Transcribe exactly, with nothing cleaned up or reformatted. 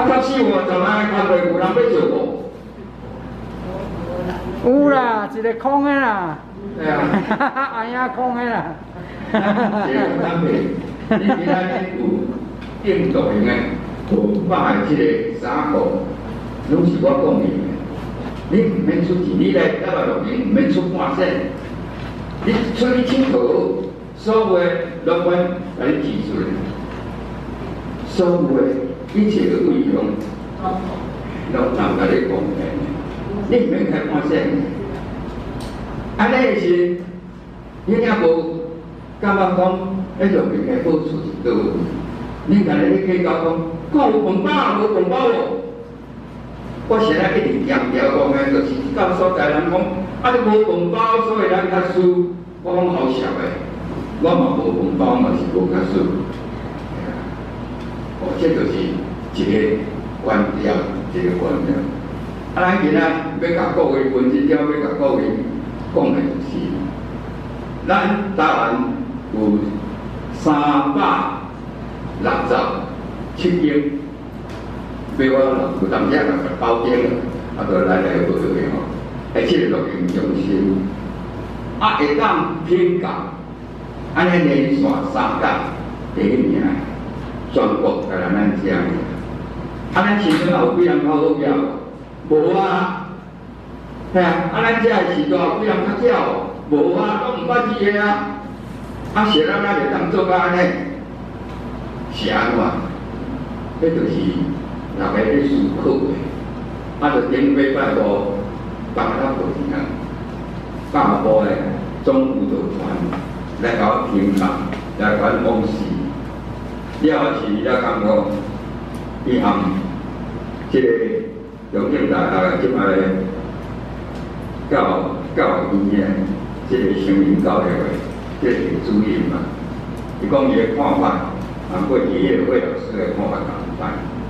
啊，到四五十万开会有人要做无？ 有啦，一个空的啦。 对啊， 哎呀，空的啦。 这个咱袂，你今仔日有印度用的头发的这个衫裤，拢是我讲的。你唔免出钱，你来台湾录音唔免出半仙，你出去佚佗，所有的老板甲你指出来，所有的一切的内容，拢人甲你讲的，你唔免开半仙。安尼是，你也无感觉讲，迄录音的好处是倒位？你今日你计较讲，讲有饭饱无饭饱无？我现在一直强调讲的，就是到所在人讲，啊你无饭饱，所以咱较输。我讲好笑的，我嘛无饭饱，嘛是无较输。哦，这就是一个观点，一个观点。啊，咱今仔要甲各位分析了，要甲各位讲的就是，咱台湾有三百六十七间。比如我有当时啊，包间啊，就来来回回吼，而且录音中心，啊会当品格，安尼连续三届第一名，全国在咱咱遮。啊，咱市场有几人考好票？无啊，嘿啊，啊咱遮的市场有几人较少？无啊，都毋捌记个啊。啊，是咱咱会当做到安尼，是安怎？迄就是。大家咧思考的，啊，就顶礼拜五放到过年啊，教部的总辅导团来甲我评价，来甲我讲事，了后是了感觉，伊含即个重庆大学即摆的教教育院的即个成人教育的即个主任嘛，伊讲伊的看法，啊，过伊个魏老师的看法同款。